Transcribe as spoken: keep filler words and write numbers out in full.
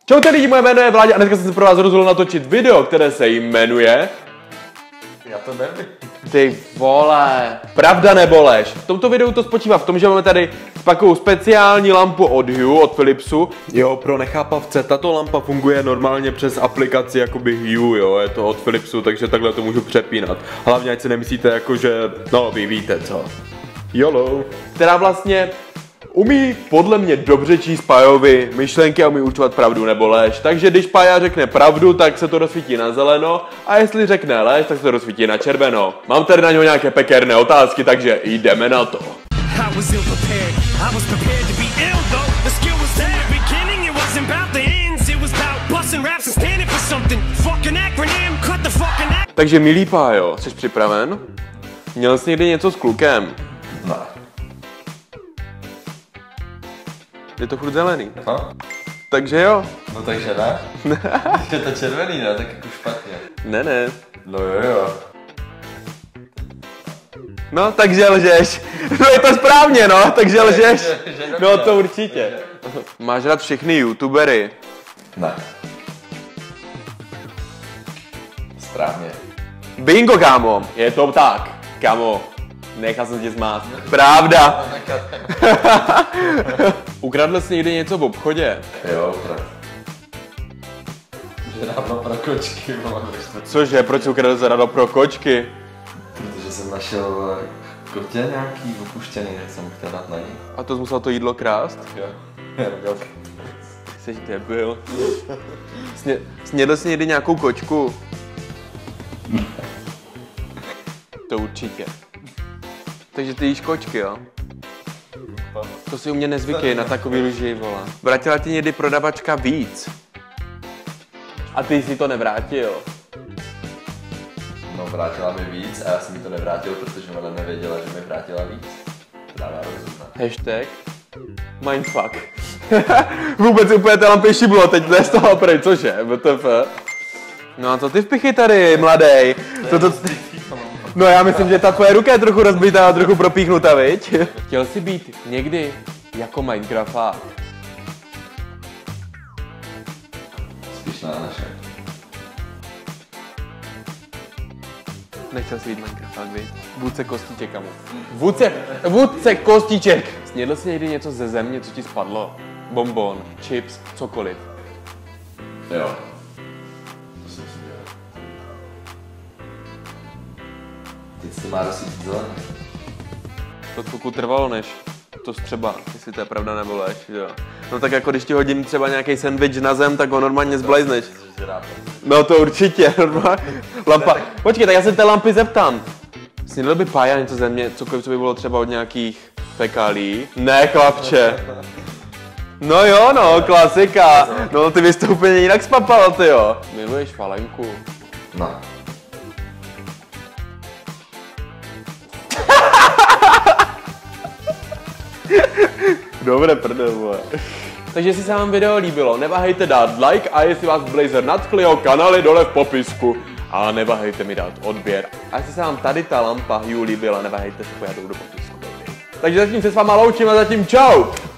Čaute lidi, moje jméno je Vláďa a dneska jsem se pro vás rozhodl natočit video, které se jmenuje... Já to nevím. Ty vole. Pravda nebo lež? V tomto videu to spočívá v tom, že máme tady takovou speciální lampu od Hue, od Philipsu. Jo, pro nechápavce, tato lampa funguje normálně přes aplikaci jakoby Hue, jo, je to od Philipsu, takže takhle to můžu přepínat. Hlavně ať si nemyslíte jako, že, no vy víte co. YOLO. Která vlastně umí podle mě dobře číst Pajovi myšlenky a umí určovat pravdu nebo lež. Takže když Paja řekne pravdu, tak se to rozsvítí na zeleno a jestli řekne lež, tak se to rozsvítí na červeno. Mám tady na něho nějaké pekerné otázky, takže jdeme na to. Takže milý Pájo, jsi připraven? Měl jsi někdy něco s klukem? Ne. Je to furt zelený. Aha. Takže jo. No takže ne. Je to červený, ne? Tak jako špatně. Ne, ne. No jo, jo. No, takže lžeš. No je to správně, no, takže lžeš. No to určitě. Máš rád všechny youtubery? Ne. Správně. Bingo, kámo. Je to tak, kámo. Nechal jsem tě zmát. Pravda. Ukradl jsi někdy něco v obchodě? Jo, pravda. Že dávno pro kočky, mám. Cože, proč jsi ukradl zrado pro kočky? Protože jsem našel kotě nějaký opuštěný, tak jsem chtěl dát na ní. A to jsi musel to jídlo krást? Jo. Jo. Jsi debil. Sně, snědl jsi někdy nějakou kočku? To určitě. Takže ty jíš kočky, jo? To si u mě nezvyklý na takový lži, vole. Vrátila ti někdy prodavačka víc? A ty jsi to nevrátil? No, vrátila mi víc a já jsem mi to nevrátil, protože ona nevěděla, že mi vrátila víc. Dává rozumná. Hashtag mindfuck. Vůbec úplně té lampy šiblo, teď ne z toho prej, cože? W T F. No a co ty vpichy tady, mladej? To, to... No já myslím, že ta tvoje ruka je trochu rozbitá a trochu propíchnuta, viď? Chtěl jsi být někdy jako Minecrafták? Spíš na naše. Nechtěl jsi být Minecrafták, viď? Vůdce Kostíček, kamu. Vůdce, vůdce Kostíček! Snědl jsi někdy něco ze země, co ti spadlo? Bonbon, chips, cokoliv. Jo. To jsem si dělal. Teď si má rozsvítit zelený. To chvilku trvalo, než to třeba, jestli to je pravda nebo lež, jo. No tak jako když ti hodím třeba nějaký sandwich na zem, tak ho normálně zblajzneš. No to určitě, normálně. Lampa. Počkej, tak já se té lampy zeptám. Snědl by Pája něco ze mě, cokoliv, co by bylo třeba od nějakých fekálí? Ne, chlapče. No jo, no, klasika. No ty bys to úplně jinak spapal, ty jo. Miluješ falenku? No. Dobré prdel, vole. Takže jestli se vám video líbilo, neváhejte dát like a jestli vás Blazer nadchli, jeho kanály dole v popisku. A neváhejte mi dát odběr. A jestli se vám tady ta lampa Hue líbila, neváhejte se pojat do popisku. Takže zatím se s váma loučím a zatím čau!